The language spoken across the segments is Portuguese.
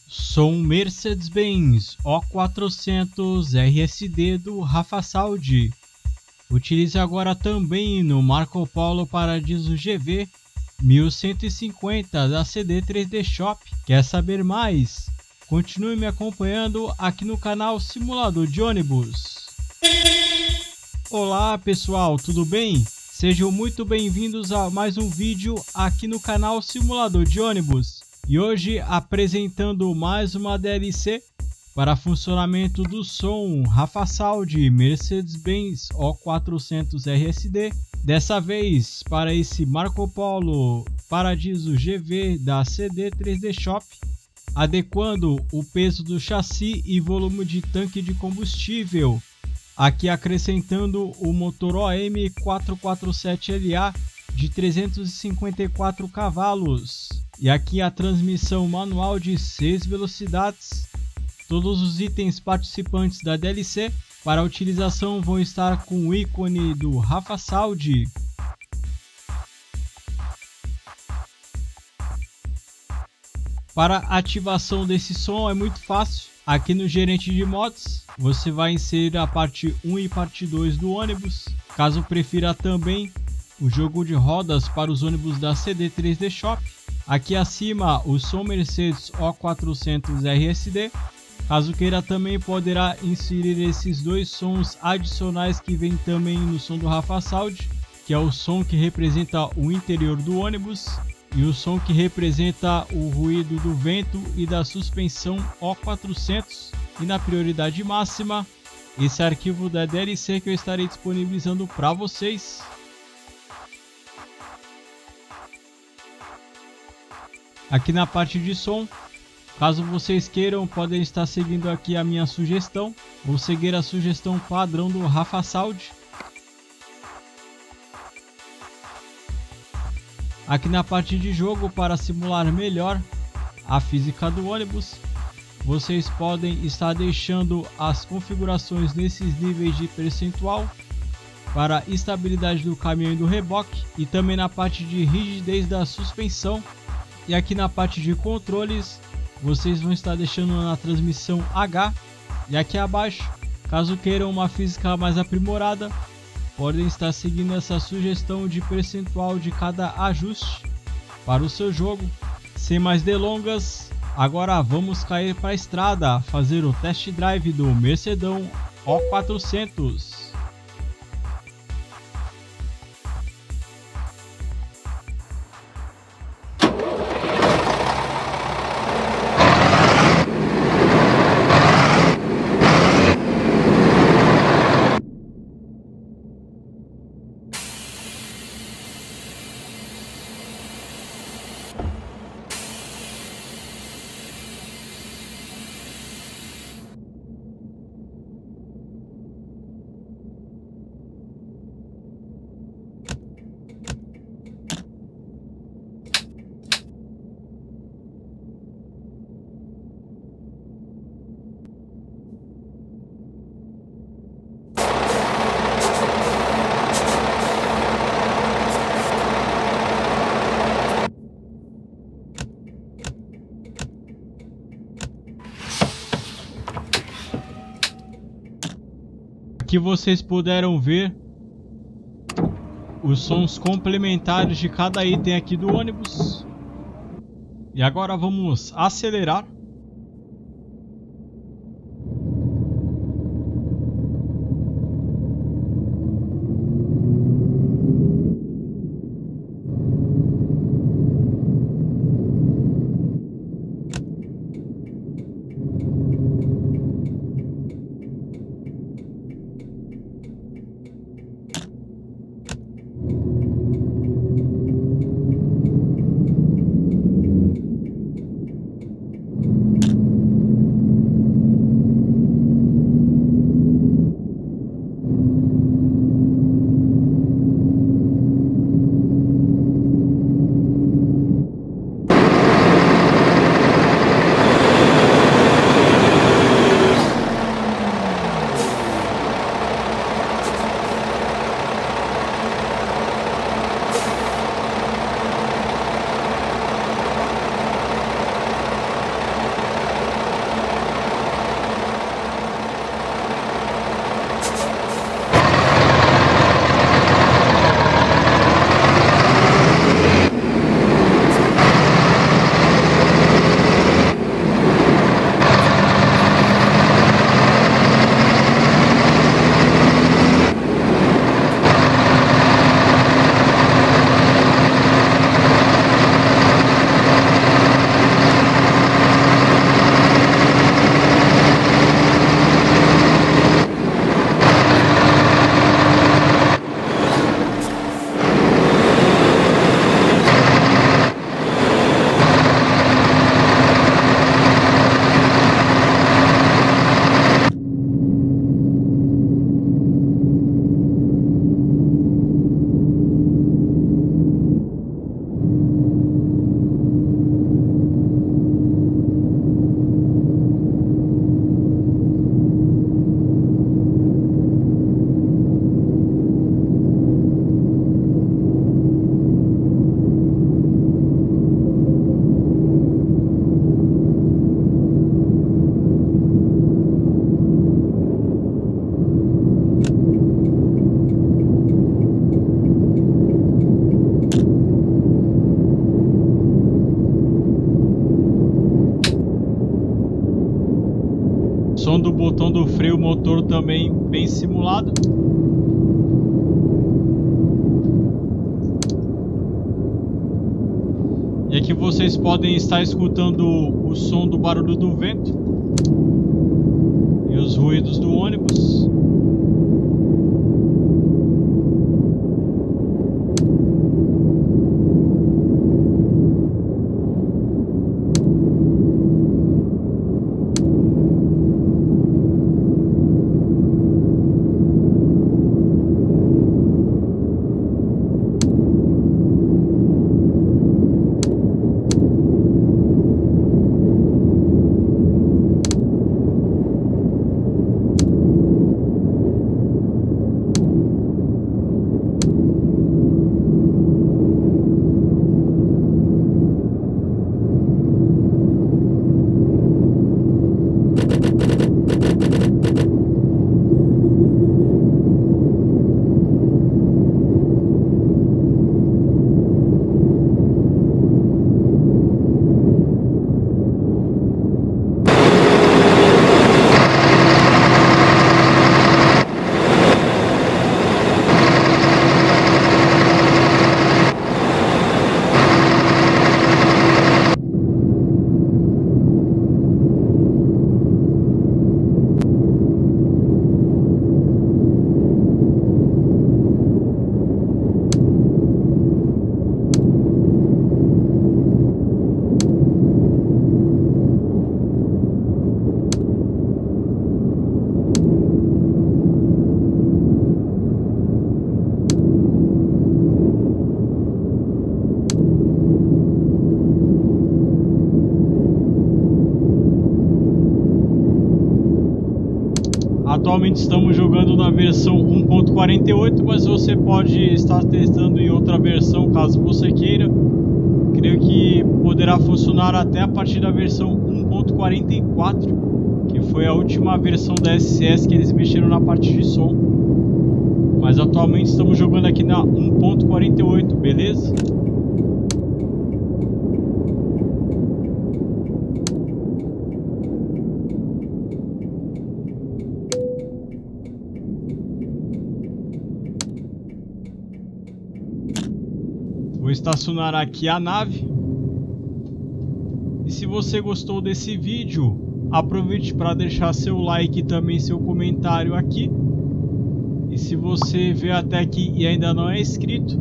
Som Mercedes-Benz O400 RSD do Rafa Saldi. Utilize agora também no Marco Polo Paradiso GV 1150 da CD 3D Shop. Quer saber mais? Continue me acompanhando aqui no canal Simulador de Ônibus. Olá pessoal, tudo bem? Sejam muito bem-vindos a mais um vídeo aqui no canal Simulador de Ônibus. E hoje apresentando mais uma DLC para funcionamento do som Rafa Saldi Mercedes-Benz O400 RSD. Dessa vez para esse Marco Polo Paradiso GV da CD 3D Shop, adequando o peso do chassi e volume de tanque de combustível. Aqui acrescentando o motor OM 447LA de 354 cavalos. E aqui a transmissão manual de 6 velocidades. Todos os itens participantes da DLC para utilização vão estar com o ícone do Rafa Saldi. Para ativação desse som é muito fácil. Aqui no gerente de mods você vai inserir a parte 1 e parte 2 do ônibus. Caso prefira também o jogo de rodas para os ônibus da CD 3D Shop. Aqui acima o som Mercedes O400 RSD. Caso queira também poderá inserir esses dois sons adicionais que vem também no som do Rafa Saldi, que é o som que representa o interior do ônibus e o som que representa o ruído do vento e da suspensão O400. E na prioridade máxima, esse arquivo da DLC que eu estarei disponibilizando para vocês. Aqui na parte de som, caso vocês queiram, podem estar seguindo aqui a minha sugestão ou seguir a sugestão padrão do Rafa Saldi. Aqui na parte de jogo, para simular melhor a física do ônibus, vocês podem estar deixando as configurações nesses níveis de percentual para estabilidade do caminhão e do reboque, e também na parte de rigidez da suspensão. E aqui na parte de controles, vocês vão estar deixando na transmissão H. E aqui abaixo, caso queiram uma física mais aprimorada, podem estar seguindo essa sugestão de percentual de cada ajuste para o seu jogo. Sem mais delongas, agora vamos cair para a estrada, fazer o test drive do Mercedão O400. Aqui vocês puderam ver os sons complementares de cada item aqui do ônibus. E agora vamos acelerar. Som do botão do freio motor também bem simulado. E aqui vocês podem estar escutando o som do barulho do vento e os ruídos do ônibus. Atualmente estamos jogando na versão 1.48, mas você pode estar testando em outra versão caso você queira. Creio que poderá funcionar até a partir da versão 1.44, que foi a última versão da SCS que eles mexeram na parte de som. Mas atualmente estamos jogando aqui na 1.48, beleza? Vou estacionar aqui a nave. E se você gostou desse vídeo, aproveite para deixar seu like e também seu comentário aqui. E se você veio até aqui e ainda não é inscrito,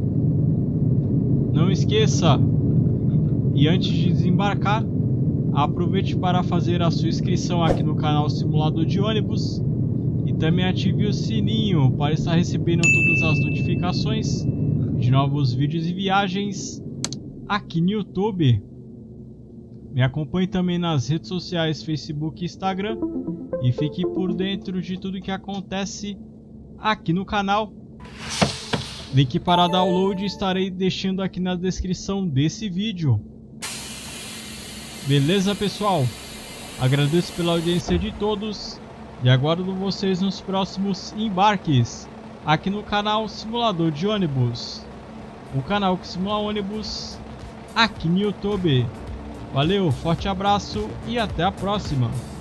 não esqueça, e antes de desembarcar, aproveite para fazer a sua inscrição aqui no canal Simulador de Ônibus. E também ative o sininho para estar recebendo todas as notificações de novos vídeos e viagens aqui no YouTube. Me acompanhe também nas redes sociais, Facebook e Instagram, e fique por dentro de tudo que acontece aqui no canal. Link para download estarei deixando aqui na descrição desse vídeo. Beleza, pessoal? Agradeço pela audiência de todos e aguardo vocês nos próximos embarques aqui no canal Simulador de Ônibus, o canal que simula ônibus aqui no YouTube. Valeu, forte abraço e até a próxima!